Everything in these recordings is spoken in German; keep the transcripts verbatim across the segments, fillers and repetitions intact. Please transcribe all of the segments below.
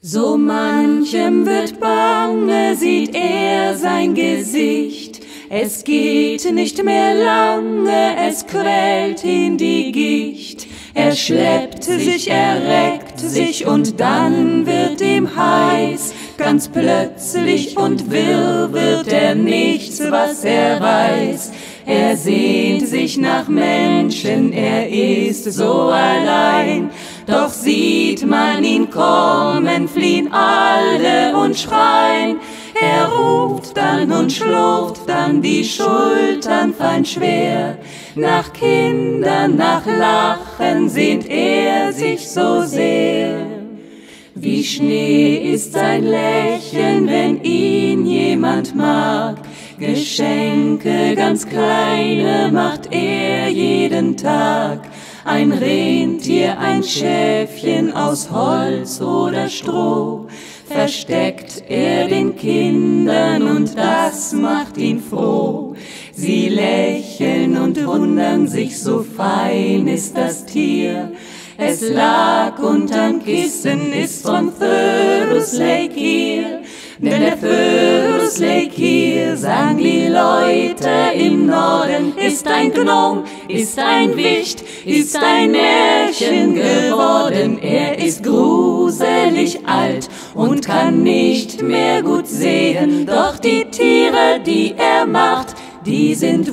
So manchem wird bange, sieht er sein Gesicht. Es geht nicht mehr lange, es quält ihn die Gicht. Er schleppt sich, er reckt sich und dann wird ihm heiß. Ganz plötzlich und wirr wird er nichts, was er weiß. Er sehnt sich nach Menschen, er ist so allein. Doch sieht man ihn kommen, fliehen alle und schreien. Er ruft dann und schlurft dann, die Schultern fallen schwer. Nach Kindern, nach Lachen sehnt er sich so sehr. Wie Schnee ist sein Lächeln, wenn ihn jemand mag. Geschenke, ganz kleine, macht er jeden Tag. Ein Rentier, ein Schäfchen aus Holz oder Stroh, versteckt er den Kindern und das macht ihn froh. Sie lächeln und wundern sich, so fein ist das Tier. Es lag unterm Kissen, ist von Thurles Lake hier. Denn der Thurles Lake hier, sagen die Leute im Norden, ist ein Gnom, ist ein Wicht, ist ein Märchen geworden. Er ist gruselig alt und kann nicht mehr gut sehen. Doch die Tiere, die er macht, die sind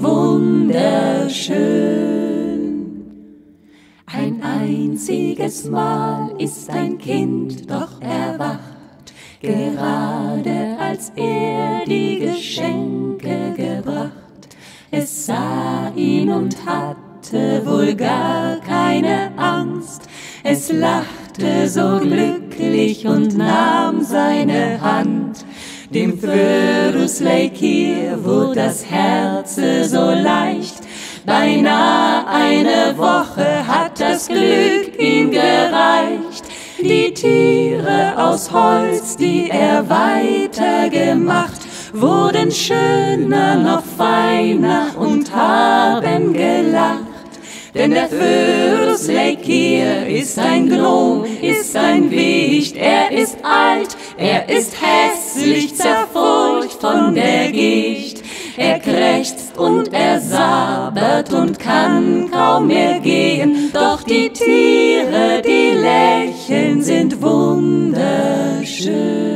wunderschön. Ein einziges Mal ist ein Kind doch erwacht, gerade als er die Geschenke gebracht. Es sah ihn und hatte wohl gar keine Angst. Es lachte so glücklich und nahm seine Hand. Dem Thurles Lake hier wurde das Herz so leicht. Beinahe eine Woche hat das Glück ihm gereicht. Die Tiere aus Holz, die er weitergemacht, wurden schöner, noch feiner und haben gelacht. Denn der Thurles Lake hier ist ein Gnom, ist ein Wicht, er ist alt, er ist hässlich, zerfurcht von der Gicht. Er krächzt und er sabert und kann kaum mehr gehen, doch die Tiere, die lächeln, sind wunderschön.